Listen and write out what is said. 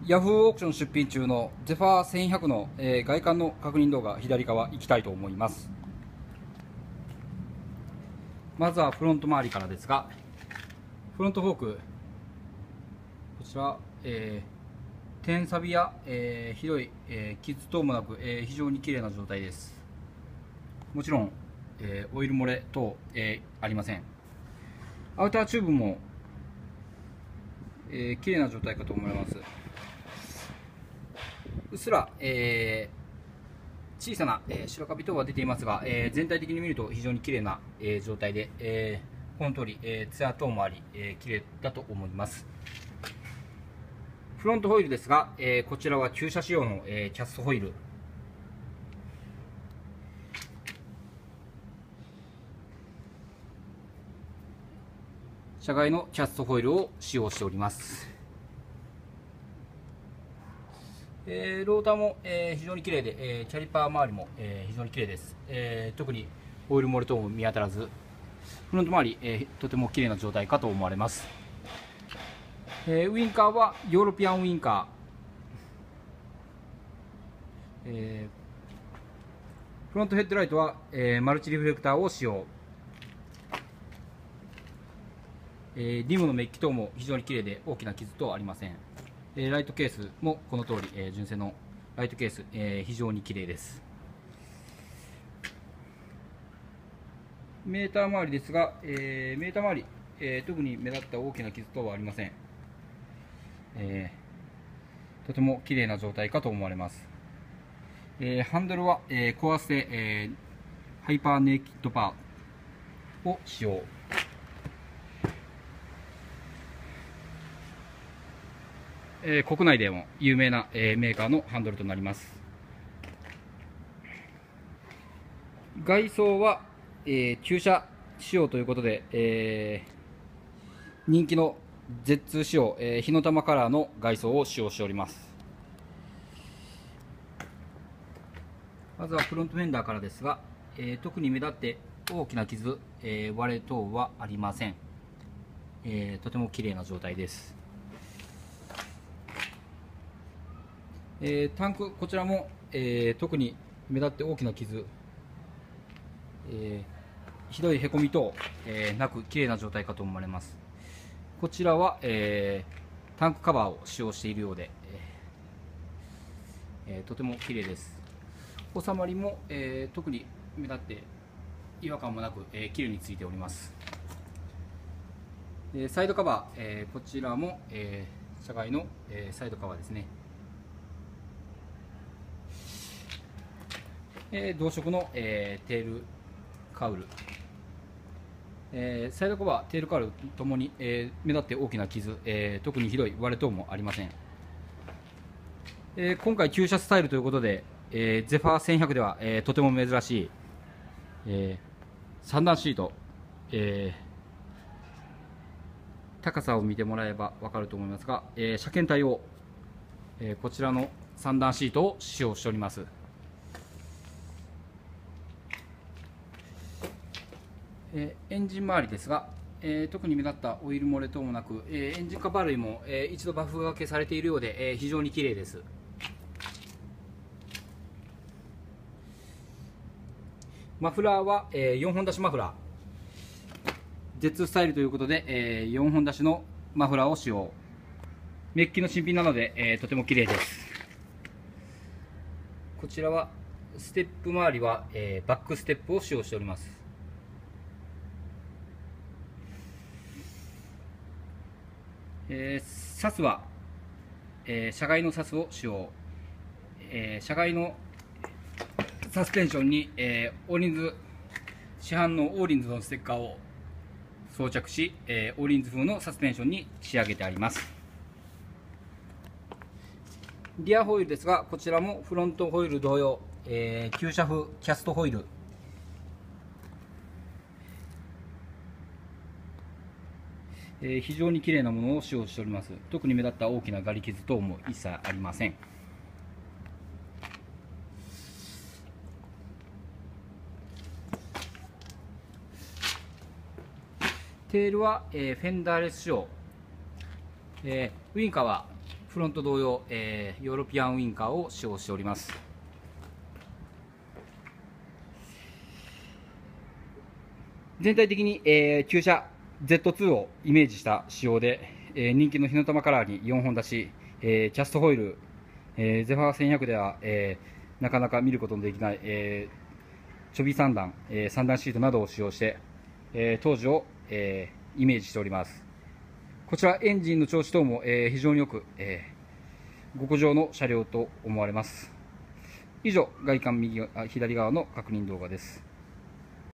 ヤフーオークション出品中のゼファー1100の、外観の確認動画、左側行きたいと思います。まずはフロント周りからですが、フロントフォーク、こちら、点錆や、ひどい、傷等もなく、非常に綺麗な状態です。もちろん、オイル漏れ等、ありません。アウターチューブも、綺麗な状態かと思います。うっすら、小さな、白カビ等は出ていますが、全体的に見ると非常に綺麗な、状態で、この通り、ツヤ等もあり、綺麗だと思います。フロントホイールですが、こちらは旧車仕様の、キャストホイール。車外のキャストホイールを使用しております。ローターも、非常に綺麗で、キャリパー周りも、非常に綺麗です。特にオイル漏れ等も見当たらず、フロント周り、とても綺麗な状態かと思われます。ウインカーはヨーロピアンウインカー、フロントヘッドライトは、マルチリフレクターを使用。リムのメッキ等も非常に綺麗で大きな傷等はありません。ライトケースもこの通り、純正のライトケース、非常に綺麗です。メーター周りですが、メーター周り、特に目立った大きな傷等はありません。とても綺麗な状態かと思われます。ハンドルは、コアステ、ハイパーネイキッドパーを使用。国内でも有名な、メーカーのハンドルとなります。外装は、旧車仕様ということで、人気の Z2 仕様、火の玉カラーの外装を使用しております。まずはフロントフェンダーからですが、特に目立って大きな傷、割れ等はありません。とても綺麗な状態です。タンク、こちらも、特に目立って大きな傷、ひどいへこみ等、なく綺麗な状態かと思われます。こちらは、タンクカバーを使用しているようで、とても綺麗です。収まりも、特に目立って違和感もなく、綺麗についております。サイドカバー、こちらも、車外の、サイドカバーですね。同色の、テールカウル、サイドカバー、テールカウルともに、目立って大きな傷、特にひどい割れ等もありません。今回旧車スタイルということで、ゼファー1100では、とても珍しい、3段シート、高さを見てもらえば分かると思いますが、車検対応、こちらの3段シートを使用しております。エンジン周りですが、特に目立ったオイル漏れ等もなく、エンジンカバー類も、一度バフがけされているようで、非常に綺麗です。マフラーは、4本出しマフラー Z スタイルということで、4本出しのマフラーを使用。メッキの新品なので、とても綺麗です。こちらはステップ周りは、バックステップを使用しております。サスは、車外のサスを使用。車外のサスペンションに、オーリンズ市販のオーリンズのステッカーを装着し、オーリンズ風のサスペンションに仕上げてあります。リアホイールですが、こちらもフロントホイール同様、旧車風キャストホイール、非常に綺麗なものを使用しております。特に目立った大きなガリ傷等も一切ありません。テールは、フェンダーレス仕様、ウインカーはフロント同様、ヨーロピアンウインカーを使用しております。全体的に、旧車 Z2 をイメージした仕様で、人気の火の玉カラーに4本出し、キャストホイール、ゼファー1100では、なかなか見ることのできない、ちょび3段、3段シートなどを使用して、当時を、イメージしております。こちらエンジンの調子等も、非常によく、極上の車両と思われます。以上、外観左側の確認動画です。